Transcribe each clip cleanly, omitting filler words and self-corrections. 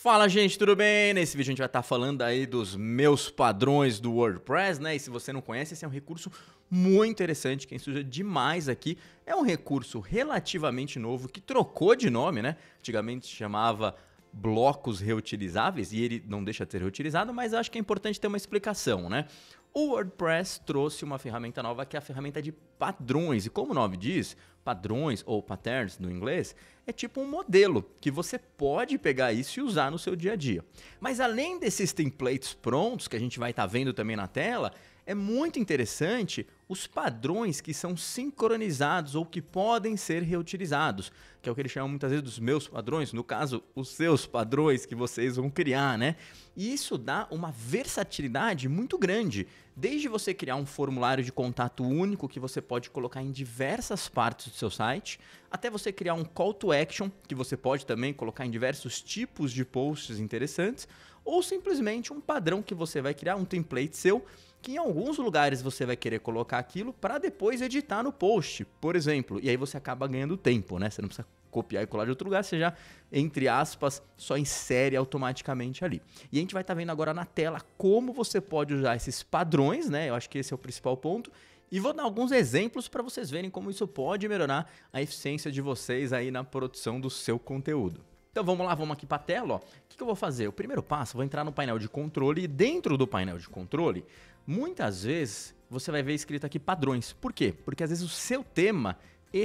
Fala, gente, tudo bem? Nesse vídeo a gente vai estar falando aí dos meus padrões do WordPress, né? E se você não conhece, esse é um recurso muito interessante, quem usa demais aqui. É um recurso relativamente novo que trocou de nome, né? Antigamente se chamava blocos reutilizáveis e ele não deixa de ser reutilizado, mas eu acho que é importante ter uma explicação, né? O WordPress trouxe uma ferramenta nova que é a ferramenta de padrões. E como o nome diz, padrões ou patterns no inglês, é tipo um modelo que você pode pegar isso e usar no seu dia a dia. Mas além desses templates prontos que a gente vai estar vendo também na tela, é muito interessante os padrões que são sincronizados ou que podem ser reutilizados, que é o que eles chamam muitas vezes dos meus padrões, no caso, os seus padrões que vocês vão criar, né? E isso dá uma versatilidade muito grande, desde você criar um formulário de contato único que você pode colocar em diversas partes do seu site, até você criar um call to action, que você pode também colocar em diversos tipos de posts interessantes, ou simplesmente um padrão que você vai criar, um template seu, que em alguns lugares você vai querer colocar aquilo para depois editar no post, por exemplo. E aí você acaba ganhando tempo, né? Você não precisa copiar e colar de outro lugar, você já, entre aspas, só insere automaticamente ali. E a gente vai estar vendo agora na tela como você pode usar esses padrões, né? Eu acho que esse é o principal ponto. E vou dar alguns exemplos para vocês verem como isso pode melhorar a eficiência de vocês aí na produção do seu conteúdo. Então vamos lá, vamos aqui para a tela. Ó. O que eu vou fazer? O primeiro passo, vou entrar no painel de controle e dentro do painel de controle, muitas vezes você vai ver escrito aqui padrões. Por quê? Porque às vezes o seu tema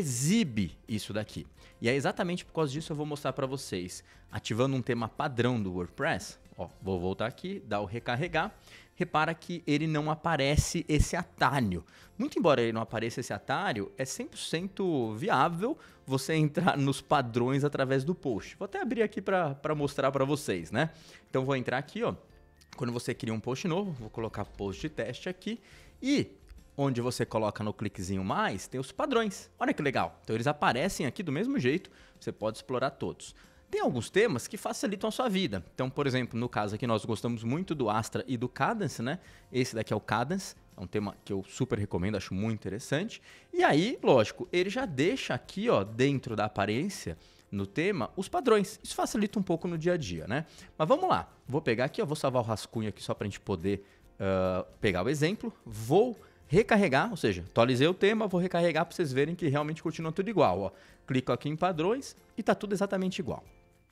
exibe isso daqui. E é exatamente por causa disso eu vou mostrar para vocês. Ativando um tema padrão do WordPress, ó, vou voltar aqui, dar o recarregar. Repara que ele não aparece esse atalho. Muito embora ele não apareça esse atalho, é 100% viável você entrar nos padrões através do post. Vou até abrir aqui para mostrar para vocês, né? Então vou entrar aqui, ó. Quando você cria um post novo, vou colocar post de teste aqui e onde você coloca no cliquezinho mais, tem os padrões. Olha que legal. Então eles aparecem aqui do mesmo jeito, você pode explorar todos. Tem alguns temas que facilitam a sua vida. Então, por exemplo, no caso aqui nós gostamos muito do Astra e do Kadence, né? Esse daqui é o Kadence, é um tema que eu super recomendo, acho muito interessante. E aí, lógico, ele já deixa aqui, ó, dentro da aparência, no tema, os padrões. Isso facilita um pouco no dia a dia, né? Mas vamos lá. Vou pegar aqui, ó, vou salvar o rascunho aqui só para a gente poder pegar o exemplo. Vou recarregar, ou seja, atualizei o tema, vou recarregar para vocês verem que realmente continua tudo igual. Ó. Clico aqui em padrões e está tudo exatamente igual.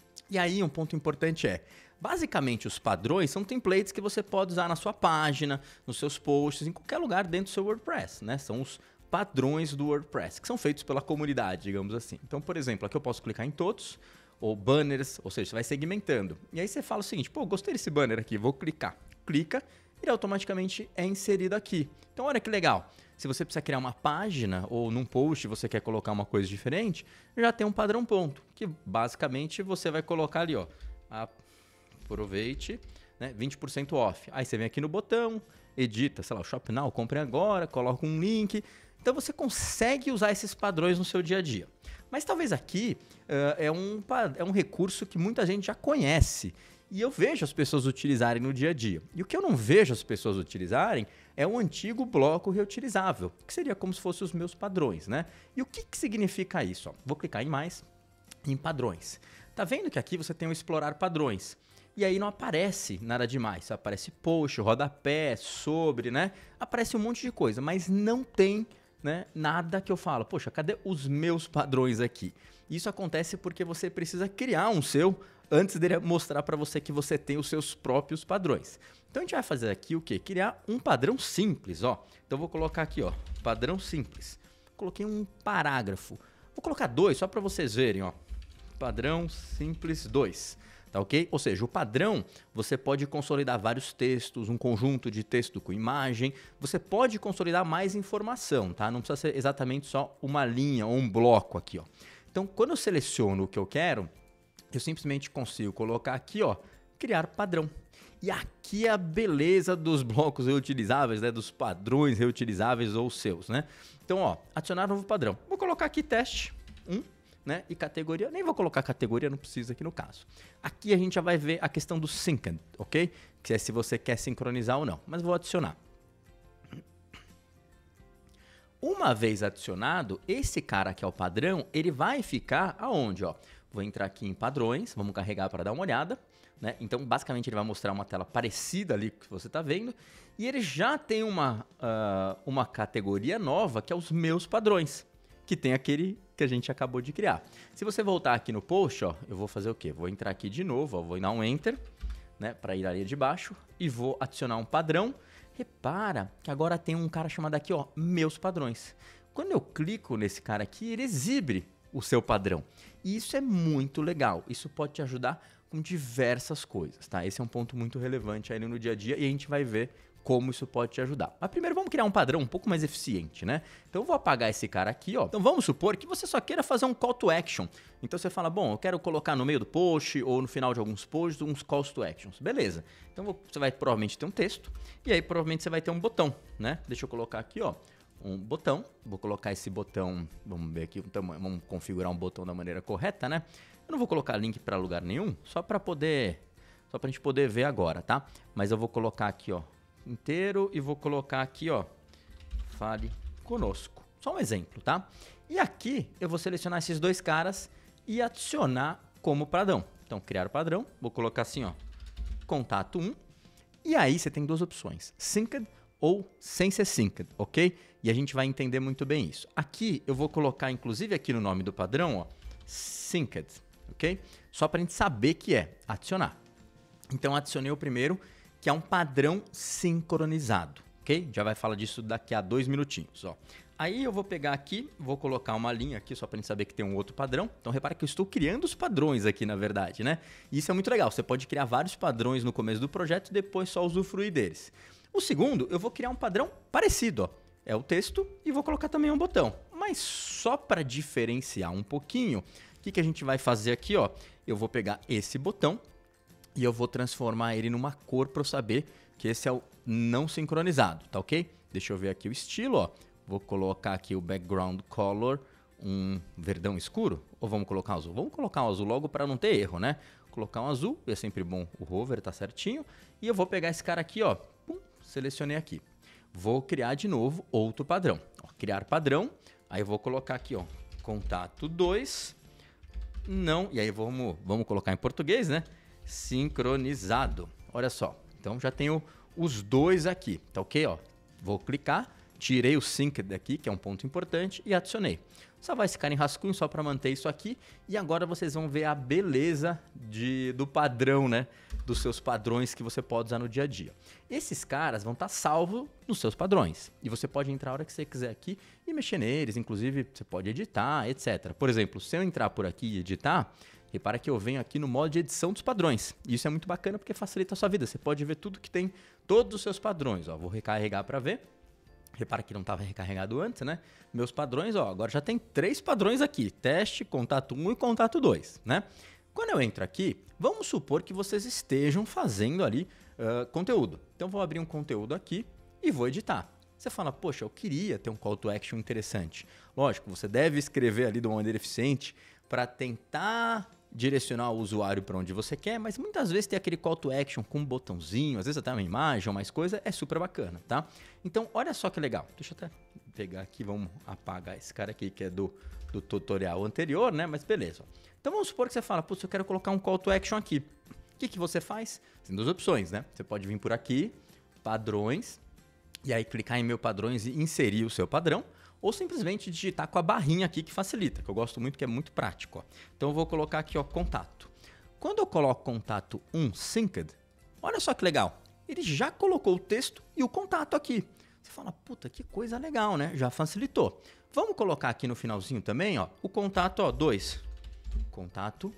E aí um ponto importante é, basicamente os padrões são templates que você pode usar na sua página, nos seus posts, em qualquer lugar dentro do seu WordPress, né? São os padrões do WordPress, que são feitos pela comunidade, digamos assim. Então, por exemplo, aqui eu posso clicar em todos, ou banners, ou seja, você vai segmentando. E aí você fala o seguinte, pô, gostei desse banner aqui, vou clicar. Clica, ele automaticamente é inserido aqui. Então, olha que legal. Se você precisa criar uma página ou num post você quer colocar uma coisa diferente, já tem um padrão ponto, que basicamente você vai colocar ali, ó, aproveite, né, 20% off. Aí você vem aqui no botão, edita, sei lá, o Shop Now, compre agora, coloca um link. Então você consegue usar esses padrões no seu dia a dia. Mas talvez aqui é um recurso que muita gente já conhece. E eu vejo as pessoas utilizarem no dia a dia. E o que eu não vejo as pessoas utilizarem é um antigo bloco reutilizável, que seria como se fossem os meus padrões, né? E o que significa isso? Ó, vou clicar em mais, em padrões. Tá vendo que aqui você tem o explorar padrões. E aí não aparece nada demais. Só aparece post, rodapé, sobre, né? Aparece um monte de coisa, mas não tem, né, nada que eu falo. Poxa, cadê os meus padrões aqui? Isso acontece porque você precisa criar um seu antes dele mostrar para você que você tem os seus próprios padrões. Então a gente vai fazer aqui o quê? Criar um padrão simples, ó. Então eu vou colocar aqui, ó, padrão simples. Coloquei um parágrafo. Vou colocar 2 só para vocês verem, ó. Padrão simples 2. Tá ok? Ou seja, o padrão, você pode consolidar vários textos, um conjunto de texto com imagem, você pode consolidar mais informação, tá? Não precisa ser exatamente só uma linha ou um bloco aqui, ó. Então, quando eu seleciono o que eu quero, eu simplesmente consigo colocar aqui, ó, criar padrão. E aqui é a beleza dos blocos reutilizáveis, né, dos padrões reutilizáveis ou seus, né? Então, ó, adicionar novo padrão. Vou colocar aqui teste 1. Né? E categoria, nem vou colocar categoria, não precisa aqui no caso. Aqui a gente já vai ver a questão do synced, ok? Que é se você quer sincronizar ou não, mas vou adicionar. Uma vez adicionado, esse cara que é o padrão, ele vai ficar aonde, ó? Vou entrar aqui em padrões, vamos carregar para dar uma olhada, né? Então, basicamente, ele vai mostrar uma tela parecida ali que você está vendo. E ele já tem uma categoria nova, que é os meus padrões, que tem aquele que a gente acabou de criar. Se você voltar aqui no post, ó, eu vou fazer o quê? Vou entrar aqui de novo, ó, vou dar um Enter, né, para ir ali de baixo, e vou adicionar um padrão. Repara que agora tem um cara chamado aqui, ó, meus padrões. Quando eu clico nesse cara aqui, ele exibe o seu padrão. E isso é muito legal. Isso pode te ajudar com diversas coisas, tá? Esse é um ponto muito relevante aí no dia a dia e a gente vai ver como isso pode te ajudar. Mas primeiro vamos criar um padrão um pouco mais eficiente, né? Então eu vou apagar esse cara aqui, ó. Então vamos supor que você só queira fazer um call to action. Então você fala, bom, eu quero colocar no meio do post ou no final de alguns posts uns calls to actions. Beleza. Então você vai provavelmente ter um texto e aí provavelmente você vai ter um botão, né? Deixa eu colocar aqui, ó, um botão. Vou colocar esse botão, vamos ver aqui, vamos configurar um botão da maneira correta, né? Eu não vou colocar link para lugar nenhum, só pra gente poder ver agora, tá? Mas eu vou colocar aqui, ó, inteiro e vou colocar aqui, ó, fale conosco. Só um exemplo, tá? E aqui eu vou selecionar esses dois caras e adicionar como padrão. Então, criar o padrão, vou colocar assim, ó, contato 1. E aí você tem duas opções, synced ou sem ser synced, ok? E a gente vai entender muito bem isso. Aqui eu vou colocar, inclusive aqui no nome do padrão, ó, synced, ok? Só pra gente saber que é adicionar. Então, adicionei o primeiro, que é um padrão sincronizado, ok? Já vai falar disso daqui a 2 minutinhos, ó. Aí eu vou pegar aqui, vou colocar uma linha aqui só para gente saber que tem um outro padrão. Então repara que eu estou criando os padrões aqui, na verdade, né? E isso é muito legal, você pode criar vários padrões no começo do projeto e depois só usufruir deles. O segundo, eu vou criar um padrão parecido, ó. É o texto e vou colocar também um botão. Mas só para diferenciar um pouquinho, o que a gente vai fazer aqui, ó? Eu vou pegar esse botão e eu vou transformar ele numa cor para eu saber que esse é o não sincronizado, tá ok? Deixa eu ver aqui o estilo, ó. Vou colocar aqui o background color, um verdão escuro, ou vamos colocar um azul? Vamos colocar um azul logo para não ter erro, né? Colocar um azul, é sempre bom o hover, tá certinho. E eu vou pegar esse cara aqui, ó, pum, selecionei aqui. Vou criar de novo outro padrão. Ó, criar padrão, aí eu vou colocar aqui, ó, contato 2, não, e aí vamos colocar em português, né? Sincronizado. Olha só, então já tenho os dois aqui, tá ok? Ó, vou clicar, tirei o sync daqui, que é um ponto importante, e adicionei. Só vai ficar em rascunho só para manter isso aqui. E agora vocês vão ver a beleza do padrão, né? Dos seus padrões que você pode usar no dia a dia. Esses caras vão estar salvos nos seus padrões. E você pode entrar a hora que você quiser aqui e mexer neles. Inclusive, você pode editar, etc. Por exemplo, se eu entrar por aqui e editar, repara que eu venho aqui no modo de edição dos padrões. E isso é muito bacana porque facilita a sua vida. Você pode ver tudo que tem, todos os seus padrões. Ó, vou recarregar para ver. Repara que não estava recarregado antes, né? Meus padrões, ó, agora já tem 3 padrões aqui. Teste, contato 1 e contato 2, né? Quando eu entro aqui, vamos supor que vocês estejam fazendo ali conteúdo. Então, vou abrir um conteúdo aqui e vou editar. Você fala, poxa, eu queria ter um call to action interessante. Lógico, você deve escrever ali de uma maneira eficiente para tentar direcionar o usuário para onde você quer, mas muitas vezes ter aquele call to action com um botãozinho, às vezes até uma imagem ou mais coisa, é super bacana, tá? Então, olha só que legal. Deixa eu até pegar aqui, vamos apagar esse cara aqui que é do tutorial anterior, né? Mas beleza. Então, vamos supor que você fala, putz, eu quero colocar um call to action aqui. O que você faz? Tem 2 opções, né? Você pode vir por aqui, padrões, e aí clicar em meu padrões e inserir o seu padrão, ou simplesmente digitar com a barrinha aqui que facilita, que eu gosto muito, que é muito prático. Ó. Então eu vou colocar aqui, ó, contato. Quando eu coloco contato 1 synced, olha só que legal. Ele já colocou o texto e o contato aqui. Você fala, puta, que coisa legal, né? Já facilitou. Vamos colocar aqui no finalzinho também, ó, o contato, ó, 2. Contato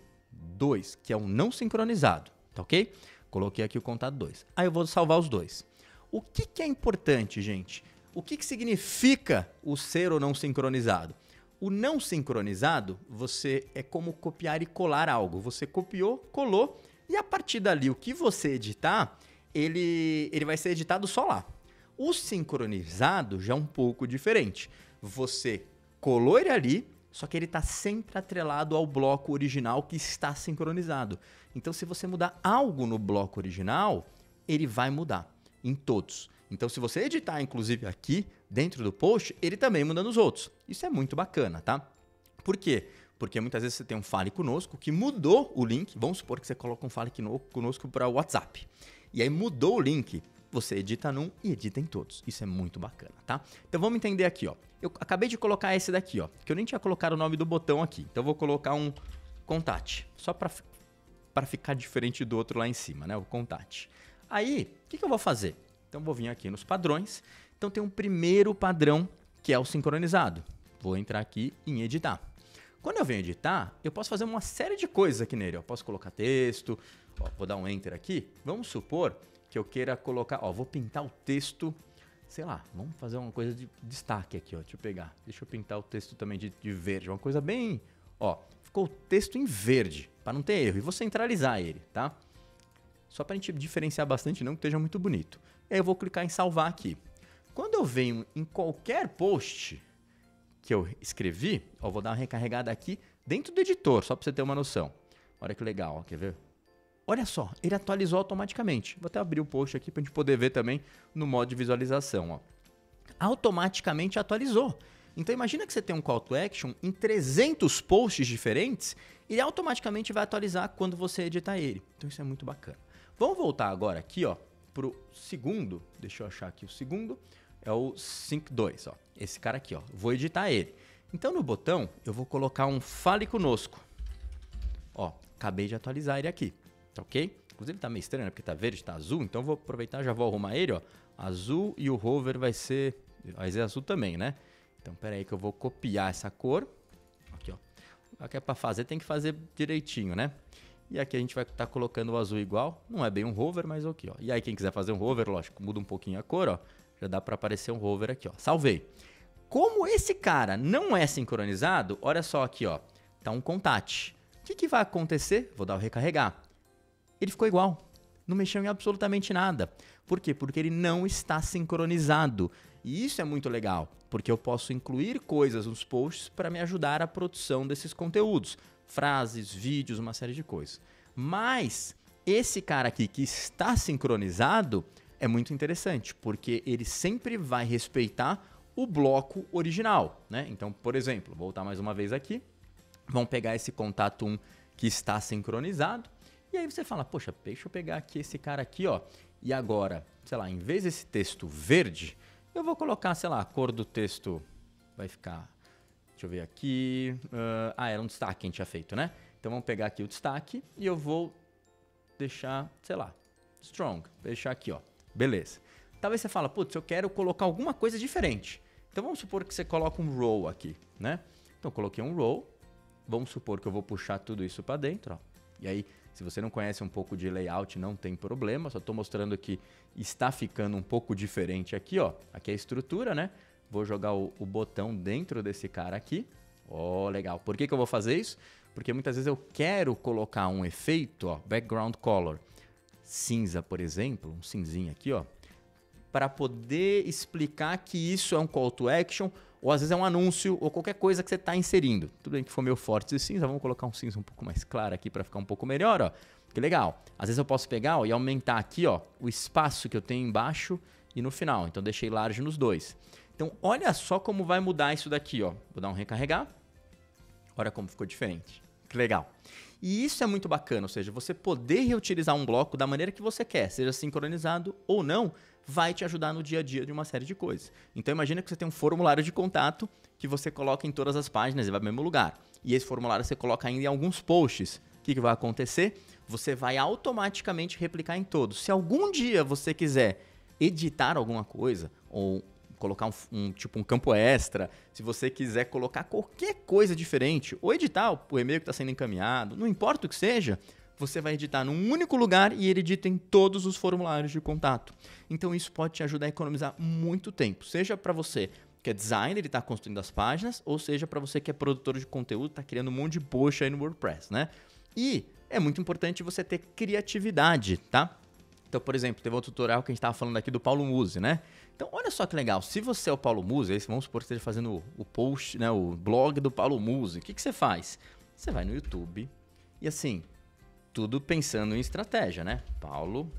2, que é um não sincronizado, tá ok? Coloquei aqui o contato 2. Aí eu vou salvar os dois. O que é importante, gente? O que significa o ser ou não sincronizado? O não sincronizado, você é como copiar e colar algo. Você copiou, colou, e a partir dali, o que você editar, ele vai ser editado só lá. O sincronizado já é um pouco diferente. Você colou ele ali, só que ele está sempre atrelado ao bloco original que está sincronizado. Então, se você mudar algo no bloco original, ele vai mudar em todos. Então, se você editar, inclusive, aqui dentro do post, ele também muda nos outros. Isso é muito bacana, tá? Por quê? Porque muitas vezes você tem um Fale Conosco que mudou o link. Vamos supor que você coloca um Fale Conosco para o WhatsApp. E aí mudou o link. Você edita num e edita em todos. Isso é muito bacana, tá? Então vamos entender aqui, ó. Eu acabei de colocar esse daqui, ó. Que eu nem tinha colocado o nome do botão aqui. Então eu vou colocar um Contate. Só para ficar diferente do outro lá em cima, né? O Contate. Aí, o que eu vou fazer? Então, vou vir aqui nos padrões. Então, tem um primeiro padrão, que é o sincronizado. Vou entrar aqui em editar. Quando eu venho editar, eu posso fazer uma série de coisas aqui nele. Eu posso colocar texto. Ó, vou dar um Enter aqui. Vamos supor que eu queira colocar... Ó, vou pintar o texto... Sei lá, vamos fazer uma coisa de destaque aqui, ó. Deixa eu pegar. Deixa eu pintar o texto também de verde. Uma coisa bem... Ó, ficou o texto em verde, para não ter erro. E vou centralizar ele, tá? Só para a gente diferenciar bastante, não que esteja muito bonito. Aí eu vou clicar em salvar aqui. Quando eu venho em qualquer post que eu escrevi, ó, vou dar uma recarregada aqui dentro do editor, só para você ter uma noção. Olha que legal, ó, quer ver? Olha só, ele atualizou automaticamente. Vou até abrir o post aqui para a gente poder ver também no modo de visualização. Ó. Automaticamente atualizou. Então imagina que você tem um call to action em 300 posts diferentes, ele automaticamente vai atualizar quando você editar ele. Então isso é muito bacana. Vamos voltar agora aqui, ó, pro segundo. Deixa eu achar aqui o segundo. É o Sync 2, ó. Esse cara aqui, ó. Vou editar ele. Então no botão eu vou colocar um Fale Conosco. Ó, acabei de atualizar ele aqui, tá ok? Inclusive ele tá meio estranho, né? Porque tá verde, tá azul. Então eu vou aproveitar, já vou arrumar ele, ó. Azul e o hover vai ser azul também, né? Então pera aí que eu vou copiar essa cor. Aqui, ó. O que é pra fazer tem que fazer direitinho, né? E aqui a gente vai estar colocando o azul igual. Não é bem um hover, mas aqui, ó. E aí quem quiser fazer um hover, lógico, muda um pouquinho a cor, ó. Já dá para aparecer um hover aqui, ó. Salvei. Como esse cara não é sincronizado, olha só aqui, ó. Tá um contate. O que vai acontecer? Vou dar o recarregar. Ele ficou igual. Não mexeu em absolutamente nada. Por quê? Porque ele não está sincronizado. E isso é muito legal, porque eu posso incluir coisas nos posts para me ajudar a produção desses conteúdos. Frases, vídeos, uma série de coisas. Mas esse cara aqui que está sincronizado é muito interessante, porque ele sempre vai respeitar o bloco original, né? Então, por exemplo, vou voltar mais uma vez aqui. Vamos pegar esse contato 1 que está sincronizado. E aí você fala, poxa, deixa eu pegar aqui esse cara aqui, ó. E agora, sei lá, em vez desse texto verde, eu vou colocar, sei lá, a cor do texto vai ficar... Deixa eu ver aqui. Era um destaque que a gente tinha feito, né? Então vamos pegar aqui o destaque e eu vou deixar, sei lá, strong. Deixar aqui, ó. Beleza. Talvez você fala, putz, eu quero colocar alguma coisa diferente. Então vamos supor que você coloca um row aqui, né? Então eu coloquei um row. Vamos supor que eu vou puxar tudo isso para dentro, ó. E aí, se você não conhece um pouco de layout, não tem problema. Só estou mostrando que está ficando um pouco diferente aqui, ó. Aqui é a estrutura, né? Vou jogar o botão dentro desse cara aqui. Ó, legal. Por que eu vou fazer isso? Porque muitas vezes eu quero colocar um efeito, ó, background color cinza, por exemplo, um cinzinho aqui, ó, para poder explicar que isso é um call to action, ou às vezes é um anúncio, ou qualquer coisa que você está inserindo. Tudo bem que for meio forte esse cinza, vamos colocar um cinza um pouco mais claro aqui para ficar um pouco melhor, ó. Que legal. Às vezes eu posso pegar, ó, e aumentar aqui, ó, o espaço que eu tenho embaixo e no final. Então deixei large nos dois. Então, olha só como vai mudar isso daqui, ó. Vou dar um recarregar. Olha como ficou diferente. Que legal. E isso é muito bacana, ou seja, você poder reutilizar um bloco da maneira que você quer, seja sincronizado ou não, vai te ajudar no dia a dia de uma série de coisas. Então, imagina que você tem um formulário de contato que você coloca em todas as páginas e vai para o mesmo lugar. E esse formulário você coloca ainda em alguns posts. O que vai acontecer? Você vai automaticamente replicar em todos. Se algum dia você quiser editar alguma coisa ou colocar tipo um campo extra, se você quiser colocar qualquer coisa diferente, ou editar o e-mail que está sendo encaminhado, não importa o que seja, você vai editar num único lugar e ele edita em todos os formulários de contato. Então isso pode te ajudar a economizar muito tempo, seja para você que é designer e está construindo as páginas, ou seja para você que é produtor de conteúdo, está criando um monte de post aí no WordPress, né? E é muito importante você ter criatividade, tá? Então, por exemplo, teve um tutorial que a gente estava falando aqui do Paulo Musi, né? Então, olha só que legal. Se você é o Paulo Musi, aí vamos supor que você esteja fazendo o post, né, o blog do Paulo Musi. O que você faz? Você vai no YouTube e assim, tudo pensando em estratégia, né? Paulo,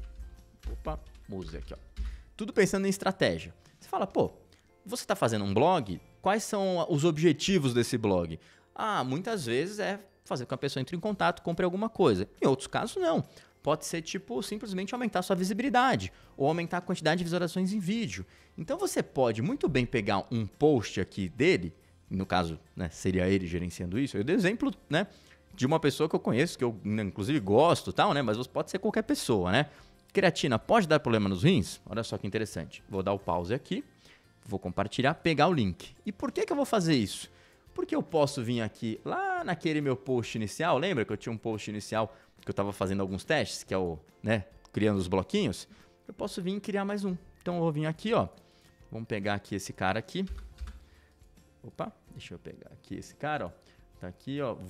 Musi aqui, ó. Tudo pensando em estratégia. Você fala, pô, você está fazendo um blog? Quais são os objetivos desse blog? Muitas vezes é fazer com que a pessoa entre em contato, compre alguma coisa. Em outros casos, não. Pode ser tipo simplesmente aumentar sua visibilidade ou aumentar a quantidade de visualizações em vídeo. Então você pode muito bem pegar um post aqui dele, no caso, né, seria ele gerenciando isso. Eu dei exemplo, né, de uma pessoa que eu conheço, que eu inclusive gosto, tal, né, mas pode ser qualquer pessoa, né? Creatina pode dar problema nos rins? Olha só que interessante. Vou dar o pause aqui, vou compartilhar, pegar o link. E por que eu vou fazer isso? Porque eu posso vir aqui lá naquele meu post inicial, lembra que eu tinha um post inicial que eu estava fazendo alguns testes, que é o, né, criando os bloquinhos? Eu posso vir e criar mais um. Então eu vou vir aqui, ó. Vamos pegar aqui esse cara aqui. Opa, deixa eu pegar aqui esse cara, ó. Tá aqui, ó.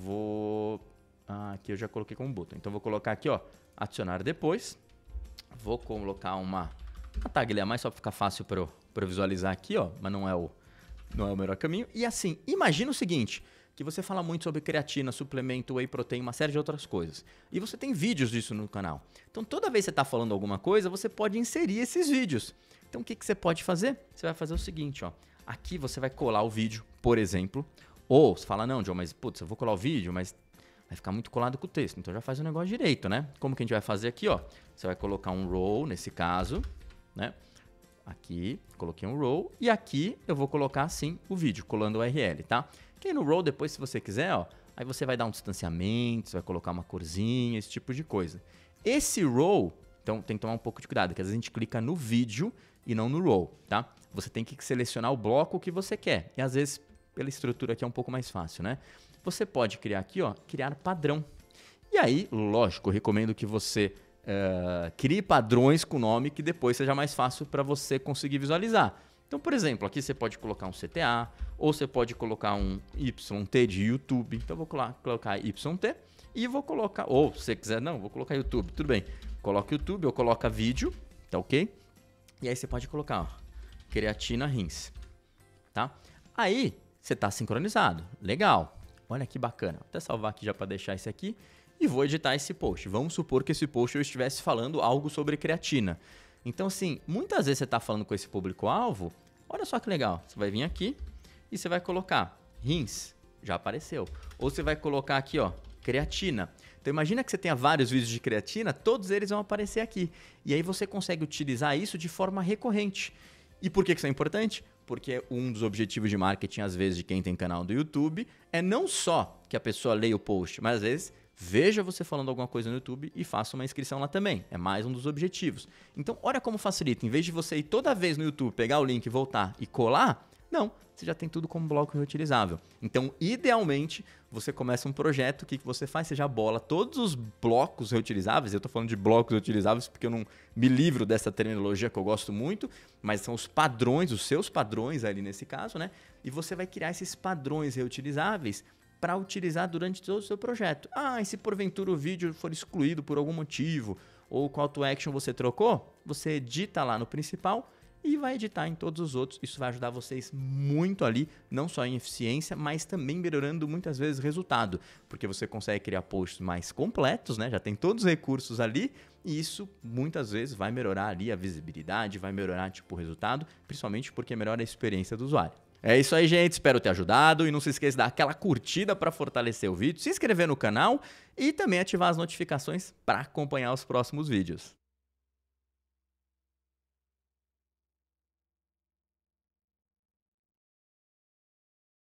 Aqui eu já coloquei como botão. Então vou colocar aqui, ó, adicionar depois. Vou colocar uma tag a mais só para ficar fácil para eu visualizar aqui, ó. Mas não é o melhor caminho. E assim, imagina o seguinte, que você fala muito sobre creatina, suplemento, whey protein, uma série de outras coisas. E você tem vídeos disso no canal. Então toda vez que você está falando alguma coisa, você pode inserir esses vídeos. Então o que você pode fazer? Você vai fazer o seguinte, ó. Aqui você vai colar o vídeo, por exemplo. Ou você fala, não, John, mas putz, eu vou colar o vídeo, mas vai ficar muito colado com o texto. Então já faz o negócio direito, né? Como que a gente vai fazer aqui, ó? Você vai colocar um row, nesse caso, né? Aqui, coloquei um row. E aqui eu vou colocar, assim, o vídeo, colando o URL, tá? Que aí no row, depois, se você quiser, ó, aí você vai dar um distanciamento, você vai colocar uma corzinha, esse tipo de coisa. Esse row, então tem que tomar um pouco de cuidado, que às vezes a gente clica no vídeo e não no row, tá? Você tem que selecionar o bloco que você quer. E às vezes, pela estrutura aqui é um pouco mais fácil, né? Você pode criar aqui, ó, criar padrão. E aí, lógico, eu recomendo que você crie padrões com nome que depois seja mais fácil para você conseguir visualizar. Então, por exemplo, aqui você pode colocar um CTA, ou você pode colocar um YT de YouTube. Então, eu vou colocar YT e vou colocar, ou se você quiser, não, vou colocar YouTube, tudo bem. Coloca YouTube ou coloca vídeo, tá ok? E aí você pode colocar, ó, creatina rins, tá? Aí, você está sincronizado, legal. Olha que bacana. Vou até salvar aqui já para deixar esse aqui e vou editar esse post. Vamos supor que esse post eu estivesse falando algo sobre creatina. Então, assim, muitas vezes você está falando com esse público-alvo, olha só que legal. Você vai vir aqui e você vai colocar rins, já apareceu. Ou você vai colocar aqui, ó, creatina. Então, imagina que você tenha vários vídeos de creatina, todos eles vão aparecer aqui. E aí você consegue utilizar isso de forma recorrente. E por que isso é importante? Porque um dos objetivos de marketing, às vezes, de quem tem canal do YouTube, é não só que a pessoa leia o post, mas às vezes veja você falando alguma coisa no YouTube e faça uma inscrição lá também. É mais um dos objetivos. Então, olha como facilita. Em vez de você ir toda vez no YouTube, pegar o link, voltar e colar, não, você já tem tudo como bloco reutilizável. Então, idealmente, você começa um projeto, o que você faz? Você já bola todos os blocos reutilizáveis. Eu estou falando de blocos reutilizáveis porque eu não me livro dessa terminologia que eu gosto muito, mas são os padrões, os seus padrões ali nesse caso, né? E você vai criar esses padrões reutilizáveis para utilizar durante todo o seu projeto. E se porventura o vídeo for excluído por algum motivo, ou o call to action você trocou, você edita lá no principal e vai editar em todos os outros. Isso vai ajudar vocês muito ali, não só em eficiência, mas também melhorando muitas vezes o resultado, porque você consegue criar posts mais completos, né? Já tem todos os recursos ali, e isso muitas vezes vai melhorar ali a visibilidade, vai melhorar tipo o resultado, principalmente porque melhora a experiência do usuário. É isso aí, gente. Espero ter ajudado. E não se esqueça de dar aquela curtida para fortalecer o vídeo, se inscrever no canal e também ativar as notificações para acompanhar os próximos vídeos.